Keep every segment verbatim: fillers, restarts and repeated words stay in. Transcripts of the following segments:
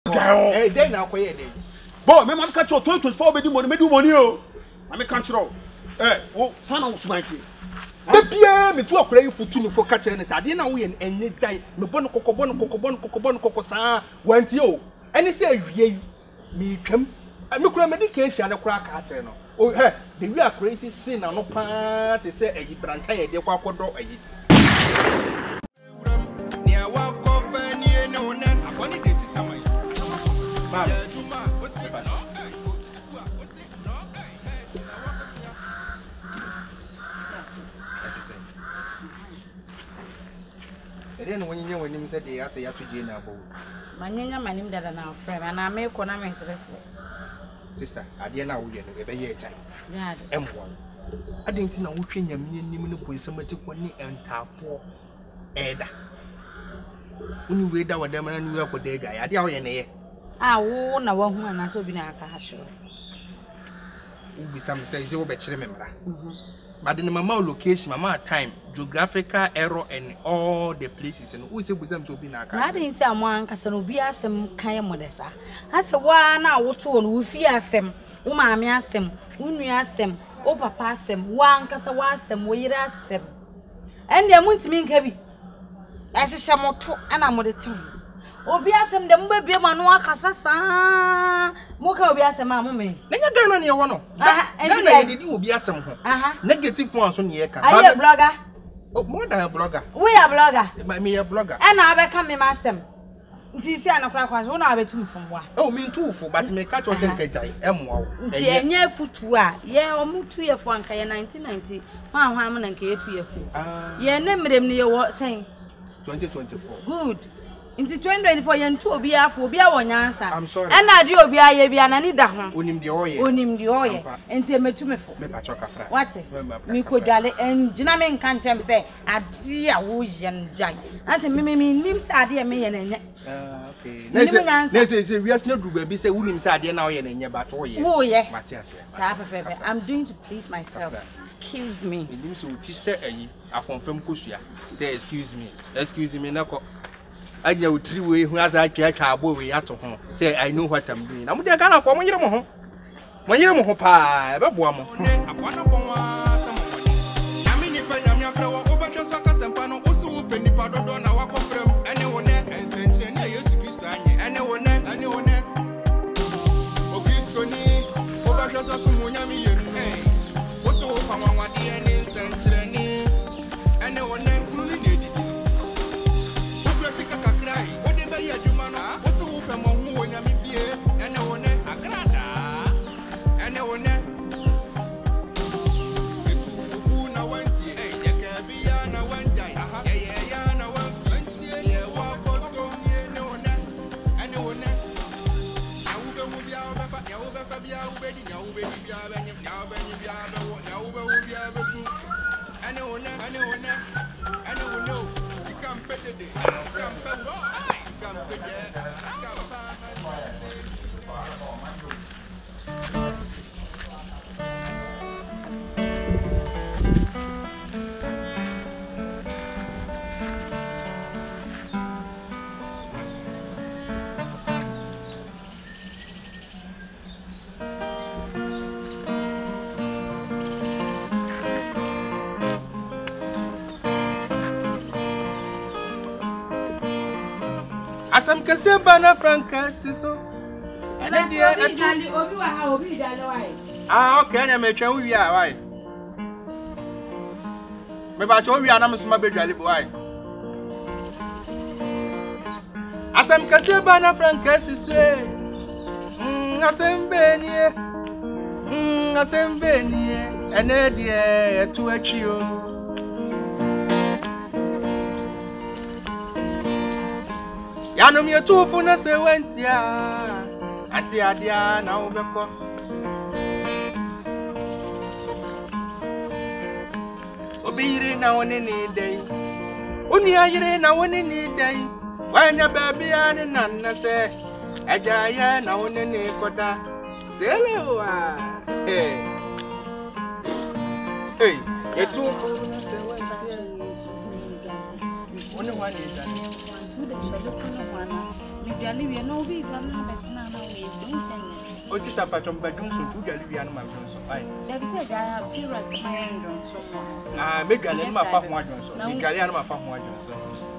Eh, then now quiet then. Boy, me man catch you twenty twenty-four be do money, me do money oh. I me catch you. Eh, oh, sana usumati. The Pierre, me to a cray for two for catching and I didn't know we and jai, no bon coco bon coco bon coco bon coco sa, went you. And he said, ye, me come. I'm a medication and a crack at no. Oh, hey, the real crazy sin and no part, they say a branca, the quaco door a hit. Near walk off and near no name. I wanted to see some. Then when you know when you said they are say to Jane about my name, my name that now frame, and I may call my sister. I didn't know we had a year child. Yeah, M one. I didn't know which in your meaning with somebody one and half four. Ada. When you wait down with them and you are for the guy, I didn't know. I won't know one and I so be a cash. Will be some says you bet remember. But in my location, my time, geographical error, and all the places, and who is with them to be now? I didn't tell one can be as some kind modessa. As a one hour two on we fear some, Umami ask them, Unu ask them, O papa them, one cassa was some, we ask them. And they won't mean heavy. As a shamoto, and I'm with the two. Obiasem dem be be manu akasasa moka obiasem amome nanya gana ne wo no gana ye didi obiasem ho negative points so ne ye ka are you blogger oh more than a blogger we are blogger me a blogger and na abeka me masem nti si anakra kwa so na abetum fomwa oh me too fo but me catch us nkajai emwa wo nti enye futu a ye omutu ye fo anka ye nineteen ninety ma ho am na nka ye tu ye fo ye ne mrem ne ye wo sen twenty twenty-four good. Inti twenty twenty-four yen tu obi afo obi awonyansa. I'm sorry. And na de obi aye bia na ni da ho. Onim de oye. Onim de oye. Enti emetumefo. Me pa choka fra. What? Mi ko dwale en gina me nka ntem se ade a wo ye njai. Ase me me nim se ade me ye na nye. Ah okay. Na se na se we as na dru ba bi se wunim se ade na wo ye na nye ba to ye. Wo ye. Matias. Sa pepe. I'm doing to please myself. Excuse me. Nim se oti se ayi a confirm kosua. Say excuse me. Excuse me na ko I know three way who has I catch our boy at home. Say, I know what I'm doing. I'm going to go when you're home. When you're home, pie, a bomb. I want to go. I mean, if I'm your flower over just like a sampano, also open the pardon on our confirm. Anyone and send you anyone, anyone. Oh, Christoni, over just as someone yummy and also open one D N A century. Anyone. Asam kase bana Francas so. And then dia obi obi wa ha obi dale wai. Ah okay na me twa wi a wai. Me ba twa wi a na me so ma bedwale bo wai. Asam kase bana Francas so. Mm asem benie. Mm asem benie. Ene dia etu achi o. Yanom ye tufu na se wentia ati adia na obeko obiri na woni ni dai uni ayire na woni ni dai wanya baby ani nanna se ajaye na woni ni koda selewa eh hey ye tufu na se wentia woni wani dai Bibiani, we know we are not better now. Oh, sister, Patron, but don't so do Galibian, my Johnson. There is a guy, I feel as my hand on so much. Ah, make Galian my fat one Johnson. Galian my fat one Johnson.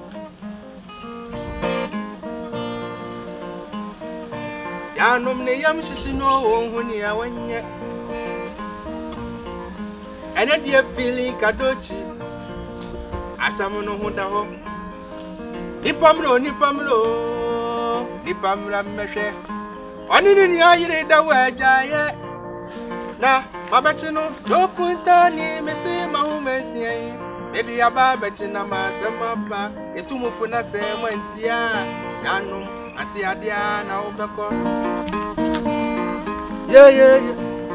Yanum ne yam shishino, honey, I went yet. And a dear feeling, Kadochi. As I'm on Honda home. Nipamro, Nipamro, Nipamra Meshe. Only in your year, the way, Jaya. Now, Babachino, no Kuntani, Missy Mahomessi. Maybe a babachina, Masama, a tumufuna, same when Tia, Yanum, Atia Diana, Obako. Yeah, yeah, yeah.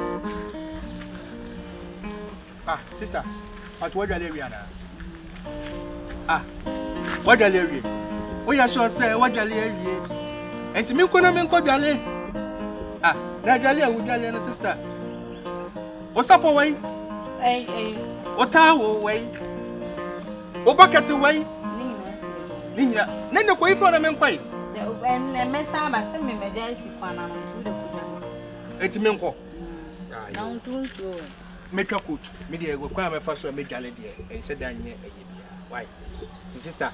Ah, sister, at what Galeria? Ah, what Galeria? We are sure say what Galeria. And to me, couldn't make Gale. Ah, Nagalia would Galian sister. What's up away? Eh, eh, what our way? What bucket away? Nina, Nina, wait for them and quite. And the Messama sent me my daisy fan and to the It's Minko. Now, too slow. Make a coat, media will come first or make Galadia and said down here. Why, sister?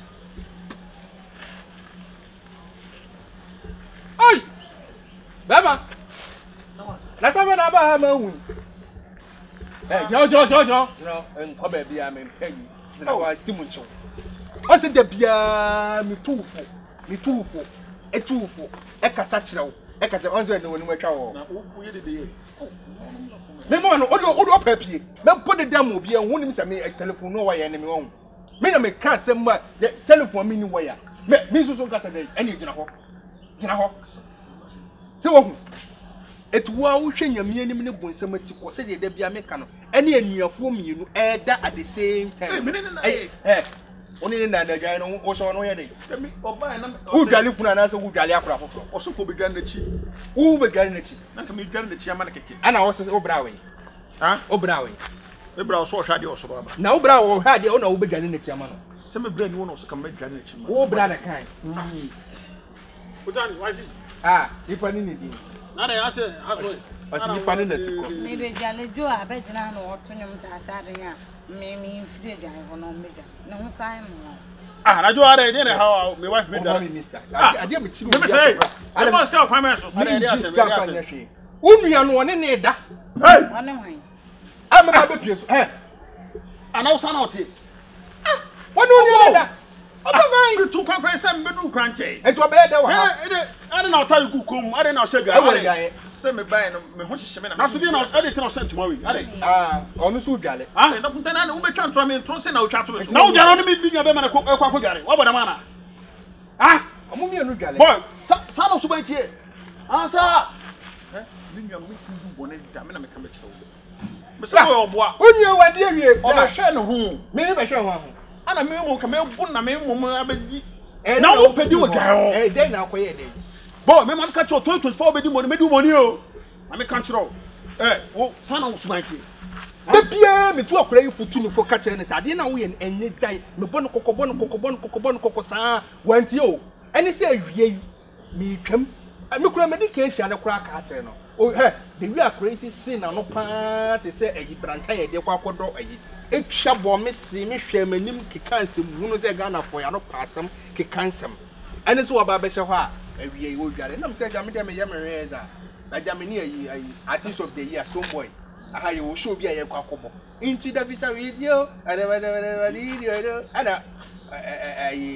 Oi! Baba! Let me know about her. Hey, Joe, Joe, Joe, Joe. No, and come back, I mean, Peggy. I was still much. What's it, the beer? Me too full, me too full, a too full, a cassatro, a cassatro, when we travel. Me man, odo odo papi. Me put the demo be and won him say me a telephone no wire enemy on. Me na me can say ma the telephone me ni wire. Me me so so ka say any gina ho. Gina ho. Se wo. Etuwa wo hwe nyame anim ne bonsam ati ko se de da bia me ka no. Ene anuafo mienu e da at the same time. Eh eh. Oni ni na na gwan no wo so no ye dey. Me oba na wo dwale funu na so wo dwale akora foforo. Oso ko be dwan na chi. Wo be dwale na chi. Na ka me dwan na chi ama na keke. Ana wo se wo bra we. Ha? Wo bra we. Me bra so hwa de oso baba. Na wo bra wo hwa de wo na wo be dwale na chi ama no. Se me bra ni wo no so ka me dwan na chi ma. Wo bra na kan. Mhm. Kuntani, why is it? Ah, ipa ni ni di. Na na ya se aso. Asi ipa ni na ti ko. Maybe Jale Jo abegina no otunum sa asade nya. Me me free dwan ho no me dwan. No ho time no. Ah, na jo are dey na how my wife made that. Ah, ade am chi. Me say, I must go kwame so. Ade dey ase, ade dey ase. Unua no one ne da. Hey! One wan. Am ba be pie so. Eh. Ana usa na oti. Ah, one unua da. Oba man, tu kwa kwa se me do kranche. E to be da wa. Eh, eh, ade na otari kukum, ade na shega. E wori gaye. Se me buy no me ho hihye me na. Aso bi na ade tin o sent tomorrow. Ade. Ah, onu so dwale. Ah, na Kuntani na wo betwa ntro me ntro se na wo twa to so. Na wo dwale no me bi nya be ma na kwa kwa dwale. Wo boda ma na. Ah, omo mi anu dwale. Boy, sa sa no so ba tie. Ah sa. Eh, bi nya no me tin du bone da me na me ka me kire wo. Me se wo oboa. Unua wa de awie. O ba hwe no ho. Me be hwe ho ho. Ana me mo ka me bu na me mo mo abedi. Na wo pedi wo gan. Eh, dey na akoye dey. Boy, me man catch you twenty twenty-four be di money, me do money o. Na me catch you. Eh, wo sana wo sumaiti. Da bia me tu akora yifutu ni fo catch ne sade na wo ye enye jai. Me bɔ no kokobɔ no kokobɔ no kokobɔ no kokosa. Wanti o. Ene se awie yi. Me twam. Me kura medication ne kura ka catch no. O he, the we akora isi sin na no pa te se ayi branka ye de kwa kodo ayi. Etwa bɔ me si me hwɛ manim kekansem hunu se Ghana for ya no pasam kekansem. Ene se wo ba be hye hɔ a awie yi wo dware. Na me se ja me de me ye me Rehearsal. Na ja me ni ayi ayi artist of the year Stone Boy. Aha ye wo show bi a ye kwa kobo. Into the video video ada ada video ada ayi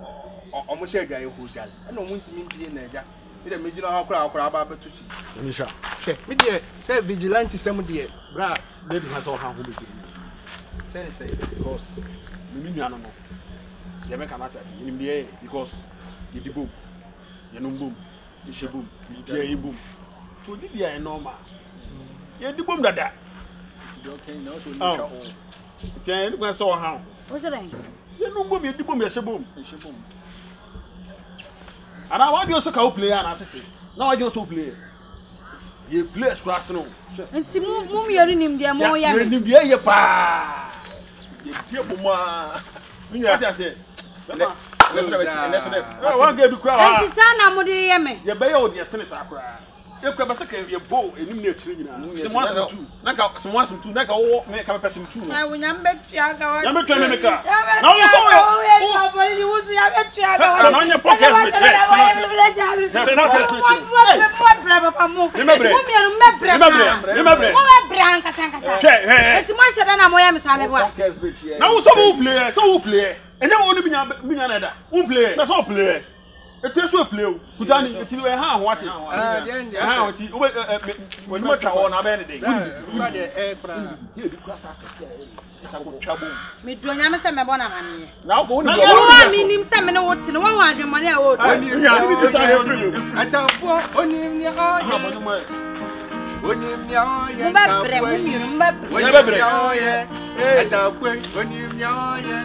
omo se dwa ye ho dware. Na omo ntimi mpie na ja. Me de me gina ha kora kora ba beto si. Nisha. Me de say vigilante sem de bra. Lady has all ha ho be. Say say Because me nua no no. Ye me kana tasi. Ni me because you di boom. You no boom. You she boom. You ye boom. To di dia e normal. Ye di boom dada. Okay, now so Oh. Tian ni kwa so ha. What's that? Ye no boom, ye di boom, ye she boom. You she boom. Ana wa jo so ka play ana sese. Na wa jo so play. Ye play scratch no. Nti mu mu yeri nim dia mo ya me. Nim dia ye pa. Ye die boom a. Me ya ta say. One get be cry. Enti sana mo de ye me. Ye be ye o de sene sa kra. Ye kra ba se ka ye bo enim na etire nyina. Se mo asem tu. Na ka se mo asem tu na ka wo me ka person tu. Na wo nyam be tua ga wa. Ya me tua me ka. Na wo so wo. O bo ni wo so ya be tua ga wa. Na nya podcast me. Na na test me. Mo bra papa mo. Ni me bre. Mo mi anu me bre. Ni me bre. Ni me bre. Mo me bre anka sanka sa. Enti mo hye na mo ya me sa me bo. Na wo so wo play, so wo play. Enya wo ni binya binya na da. Wo play. Na so play. Eti so play o. Kuntani eti we ha ho ate. Ah, den den. Ha ati o we ni mata ho na be ne de. Ba de e pra. Ye bi kura sa se tia. Se sa ko twabo. Me do nyame se me bo na mane. Na wo ni wo mi nim se me ne wo te ne wo ho adwemone a wo. Oni ni bi sa he free. Atamfo onim ni oye. Onim ni oye. Mo ba bre mo mi no ba bre. Onim ni oye. Atamfo onim ni oye.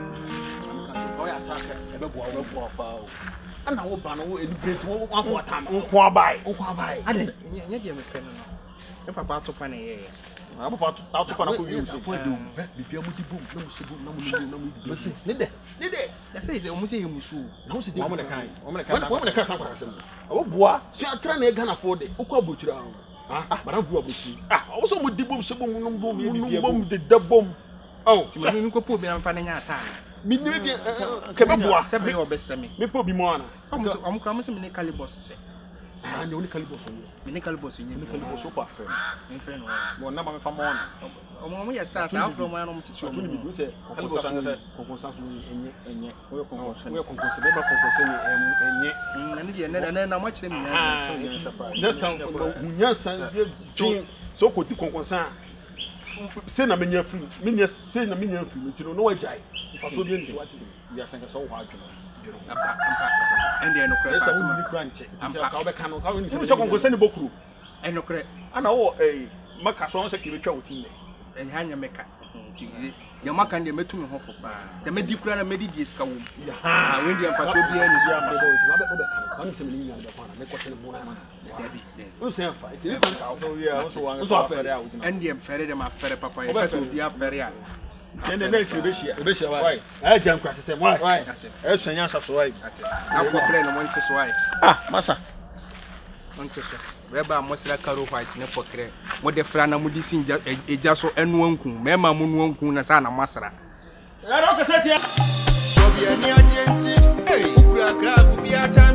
Oya attack e be bo o be bo pa o. Ana wo ba no wo edibret wo wo afo atam. Nko abai. Nko abai. Ade nya de me pɛ no. E papa atopa na ye. Abo pa atopa na ko wi so. Fo de um. Bibia mu di bom na mu se bom na mu ni na mu di. Masi. Ne de. Ne de. Ya say say omu say ye musu. Na wo se de. Wo mo ne kan. Wo mo ne kan. Wo mo ne kan san kwa asem. Abo boa. So atra na e Ghana fo de. Okwa bochura ho. Ah, bara bu abochi. Ah, wo so mu di bom se bom no bom no bom de de bom. Oh, ti me nko po bi na mfa na nya ata. Mi ni bi ke be boa. Se be obeseme. Me po bi mo ana. Omu so omu kra mo se me ne calibus se. Ah, ni oni calibus ni. Me ne calibus ni. Me calibus so pa fe. Me fe no. Mo na ma me fa mo ana. Omu mo ya start afro mo na mo titi Tuni bi omu. do se calibus an se konkonsan so enye enye. Wo konkonsan. Wo konkonsan be ba konkonsan ni enye. Na ni de na na na mo kire mi nyansa. Next time for nyansa bi so ko di konkonsan. Se na menya free. Menya se na menya free. Nti no wa jai. Fa so bi ni so ati. Ya sanka so ho adwuma. Ampa ampa. Ende no kra Esa pass wo ma. ni crunch. Ti se ka wo be ka no ka wo ni se konkonsan ni bokuru. Eno kra. Ana wo eh maka so se ki be twa wo ti ne. Enha nya meka. Nti ya maka ndi metumi ho popa. Ya medi kura na medi di eska wo. Ah, we ndi ampa so bi ani so. Ya ma bo ti wa be wo be ka no. Ka ni se me ni nya be kwa na me ko se ne mo na ma. Dabi. Wo se fa. Ti ni ka wo ya so wa. So afere a wo ti. Ende fere de ma fere papa. Ya so bi afere a. Send the next be share. Be share why? I jam crash say why? Why? E so nya so why? Na ko play no monte so why? Ah, masa. Monte so. Reba mosira karo white ne fokre. Mo de fra na mo di sinja eja so enu anku. Mema mo nu anku na sa na masra. Ya ro ka setia. So bi ani agenti. Hey, ukura grab bi ata.